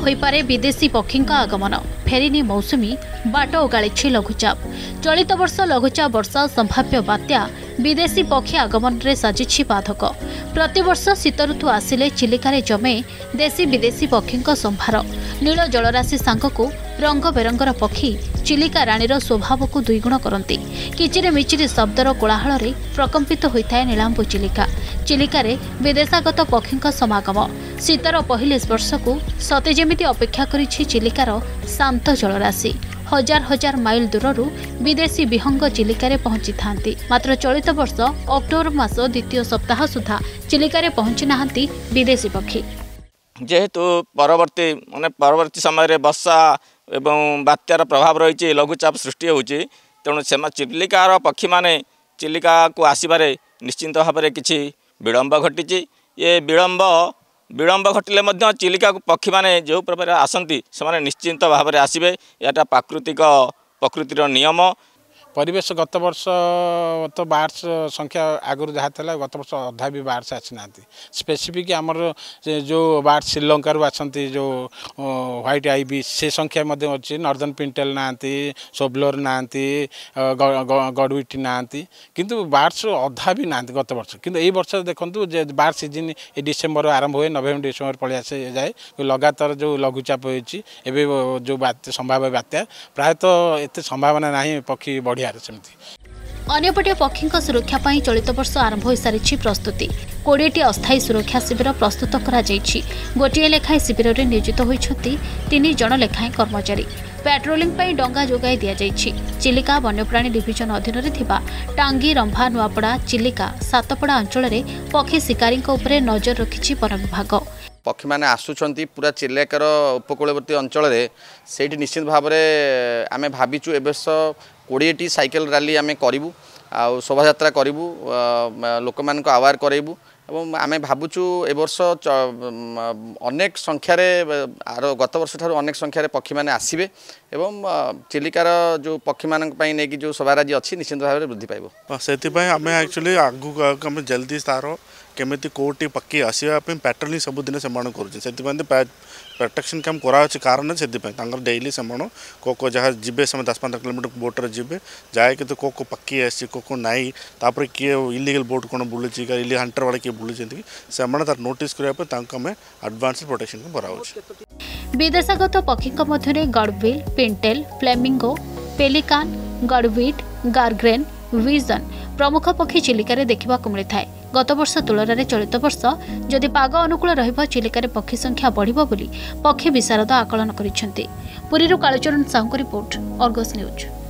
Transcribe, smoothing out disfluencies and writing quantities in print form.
होइपारे विदेशी पक्षी आगमन फेरिनी मौसुमी बाट ओगाड़ी लघुचाप। चलित वर्ष लघुचाप वर्षा संभाव्य बात्या विदेशी पक्षी आगमन रे साजिछि बाधक। प्रतिवर्ष शीत ऋतु आसिले चिलिकारे जमे देशी विदेशी पक्षी संभार। नील जलराशि सांगकु रंग बेरंगर पक्षी चिलिका राणीर स्वभाव को दुईगुण करती। किचिरे मिचिरे शब्दर कोलाहल रे प्रकम्पित होइथाय नीलांबु चिलिका। चिलिकारे विदेशागत पक्षी समागम शीतर पहिले स्पर्श को सते जेमिति अपेक्षा करिछि चिलिकार शांत जलराशि। हजार हजार माइल दूररू विदेशी विहंग चिलिकारे पहुंची थांती। मात्र चलित वर्ष अक्टोबर मास द्वितीय सप्ताह सुधा चिलिकारे पहुंची नाहांती विदेशी पक्षी। जेहेतु परवर्ती समय वर्षा एवं बात्यार प्रभाव रही लघुचाप सृष्टि होची, तेणु से चिलिकार पक्षी माने चिलिका को आसबारे निश्चिंत भाव में किसी विलंब घटी। ये विलंब घटिले चिलिका पक्षी माने जो प्रकार आसती से निश्चिंत भाव में आसबे। यहाँ प्रकृतिर नियम। परिवेश गत वर्ष तो बार्ड्स संख्या आगुरी जहाँ था गत वर्ष अधा भी बार्ड्स आसी ना। स्पेसिफिक आमर जो बार्ड श्रीलंकार आसती जो व्हाइट आईबी से संख्या अच्छी। नॉर्दर्न पिंटेल ना, सोबलोर ना, गडविटी ना, किंतु बार्ड्स अधा भी ना गत वर्ष। किंतु यही वर्ष देखूँ बार्ड सीजन डिसेम्बर आरंभ हुए, नवेम्बर डिसेम्बर पलि आसे जाए। लगातार जो लघुचाप होती जो संभाव्य बात्या प्रायतः एत संभावना ना पक्षी बढ़िया। अन्यपटे पक्षी सुरक्षा पाई चलित वर्ष आरंभ हो सारी प्रस्तुति। 20टी अस्थायी सुरक्षा शिविर प्रस्तुत करा जायछि। गोटिए लेखाएं शिविर में नियोजित होइछथि 3 जण लेखाएं कर्मचारी। पेट्रोलिंग पाई डंगा जोगाई दिया जायछि। चिलिका वन्यप्राणी डिविजन अधीन रे थिबा टांगी, रंभा, नुआपड़ा, चिलिका, सातपड़ा अंचल में पक्षी शिकारी उपरे नजर रखिछि वन विभाग। पक्षी मैंने आसुंच पूरा चिलिकार उपकूलवर्ती अंचल से निश्चित भाव में आम भाविचु ए वर्ष 20टी साइकेल रैली आम करूँ आ शोभा यात्रा करूँ, लोक मान आवार करूँ। एवं आम भावुचु ए वर्ष अनेक संख्यार गत वर्ष ठार अनेक संख्यार पक्षी मैंने आसबे एवं चिलिकार जो पक्षी मान नहीं जो शोभाराजी अच्छी निश्चित भाव में वृद्धि पाइब। से आम एक्चुअली आगू जल्दी तार केमिति कोटी पक्षी आसवाई पैट्रोलिंग सबुदिन से कर प्रोटेक्शन काम करा कारण से डेली से को जहाँ जी 10-15 किलोमीटर बोट्रे जी जाए कि को पक्षी आसी को नाई तापर किए इलीगल बोट कौन बुलूँ इली हंटर वाले किए बुलूँ से नोटिस करने एडवांस प्रोटेक्शन करा। विदेशागत पक्षी मध्य gadwall, pintail, flamingo, pelican, godwit, garganey, wigeon प्रमुख पक्षी चिलिका देखा मिलता है। गत वर्ष तुलन में चलित वर्ष जदि पाग अनुकूल रहिबा चिलिका पक्षी संख्या बढ़िबो बोली पक्षी विशारद आकलन करिसेंती। पुरीरू Kalicharan Sahu report, Argus news.